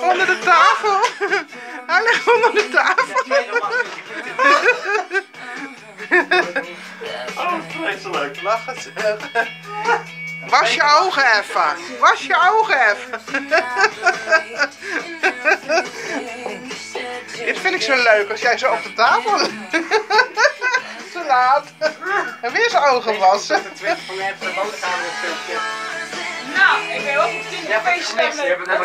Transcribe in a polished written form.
onder de tafel. Hij ligt onder de tafel. Oh, vreselijk. Lachen ze. Was je ogen even. Was je ogen even. Dit vind ik zo leuk als jij zo op de tafel ligt. Te laat. En weer zijn ogen wassen. Nou, ik ben ook op 20 feestjes.